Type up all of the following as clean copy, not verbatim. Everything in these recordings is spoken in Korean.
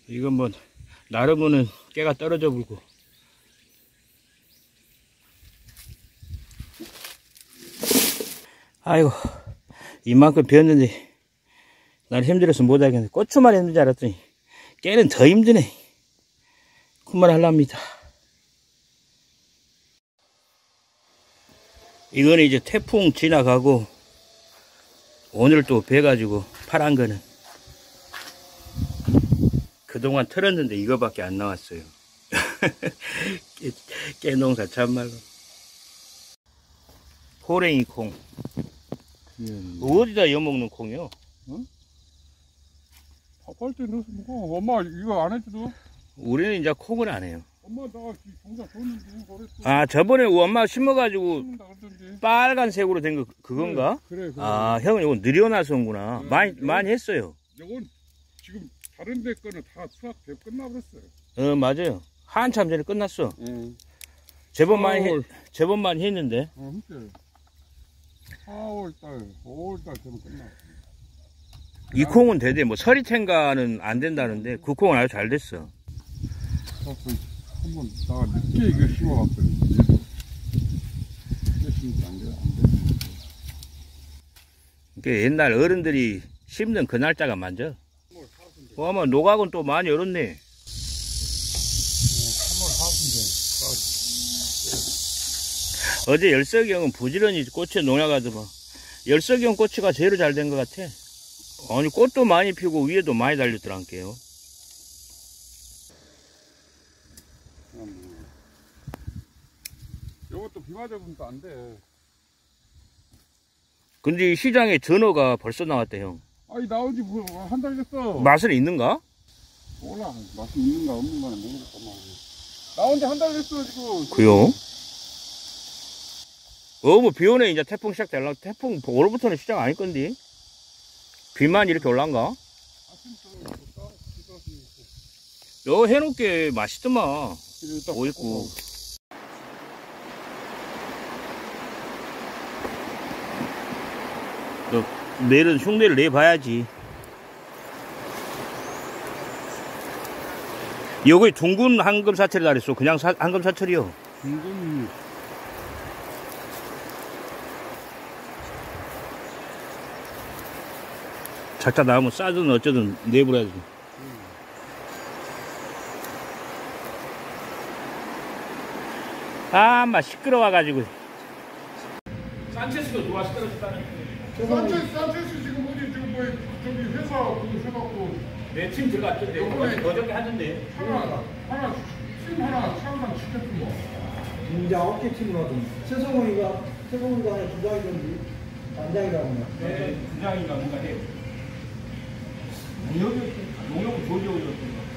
이건 뭐 나르면은 깨가 떨어져 불고. 아이고 이만큼 비었는데 난 힘들어서 못하겠네. 고추만 했는 줄 알았더니 깨는 더 힘드네. 그만하랍니다. 이거는 이제 태풍 지나가고 오늘 또 베가지고 파란 거는 그동안 틀었는데 이거밖에 안 나왔어요. 깨농사 참말로. 호랭이 콩. 어디다 여먹는 콩이요? 응? 밥할 때 넣어서 먹어. 엄마 이거 안 해줘도? 우리는 이제 콩을 안 해요. 엄마 나 정작 줬는데 그랬어. 아 저번에 엄마 심어가지고 심는다 그러던데. 빨간색으로 된 거 그건가? 그래. 아 형은 이건 느려놔서 온구나. 많이 했어요. 이건 지금 다른 데 거는 다 수확돼 끝나버렸어요. 맞아요. 한참 전에 끝났어. 응. 제법 많이 했는데. 그때 4월달, 5월달 되면 끝나. 이 콩은 대대 뭐 서리텐가는 안 된다는데 그 콩은 아주 잘 됐어. 한번 나가 늦게 이거 심어봤어요. 늦게 심으면 안 돼. 그게 옛날 어른들이 심는 그 날짜가 맞아. 아마 노각은 또 많이 얼었네. 3월 4분인데. 어제 열석이 형은 부지런히 꽃에 농약하더만. 열석이 형 꽃이가 제일 잘 된 것 같아. 아니 꽃도 많이 피고 위에도 많이 달렸더란게요. 이것도 비 맞아보니까 안 돼. 근데 이 시장에 전어가 벌써 나왔대 형. 아니 나온 지 한 달 됐어. 맛은 있는가? 몰라. 맛이 있는가 없는가는 모르겠구만. 나온 지 한 달 됐어 지금. 그요? 뭐 비 오네. 이제 태풍 시작될라. 태풍 오늘부터는 시작 아닐 건데. 비만 이렇게 올란가? 요 해놓게 맛있더만. 오있고. 너 내일은 흉내를 내봐야지. 요거 둥근 황금 사철이라 그랬어. 그냥 황금 사철이요. 둥근. 작자 나오면 싸든 어쩌든 내버려야지. 아, 막 시끄러워가지고. 산체스도 누가 시끄러웠다는. 산체스 지금 어디 지금 뭐 저기 회사 해갖고 내 팀 들어갔던데. 어저께 하던데. 하나 팀 하나 차우장 시켰던 거. 이제 9개 팀으로 하던 최성훈이가 주장이던지 단장이라고. 네, 부장인가 뭔가 해. 농협은 조지오였던 거.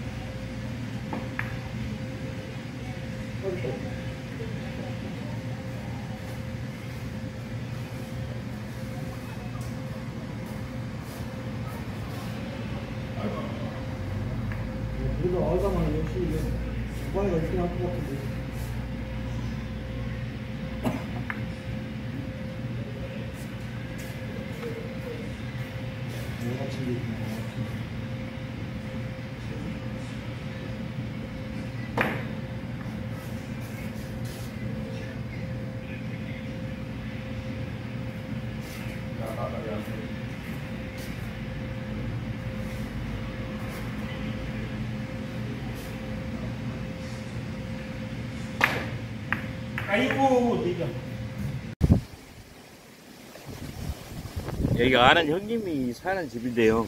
그래도 얼마나 역시 이게 두바이가 1등 할 것 같은데. 뭐가 챙겨있나. 아이고, 네가. 여기가 아는 형님이 사는 집인데요.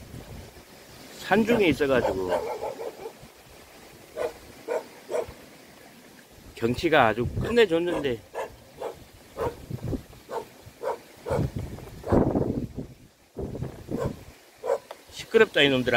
산중에 있어가지고 경치가 아주 끝내줬는데 시끄럽다 이놈들아.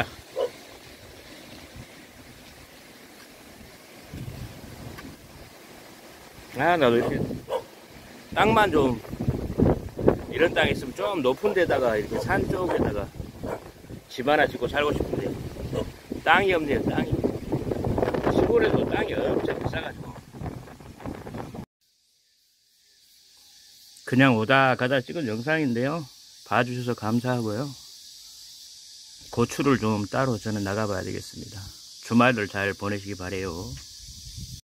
아, 나도 이렇게 땅만 좀 이런 땅 있으면 좀 높은 데다가 이렇게 산 쪽에다가 집 하나 짓고 살고 싶은데 땅이 없네요. 땅이 시골에도 땅이 엄청 비싸가지고 그냥 오다 가다 찍은 영상인데요. 봐주셔서 감사하고요. 고추를 좀 따로 저는 나가봐야 되겠습니다. 주말들 잘 보내시기 바래요.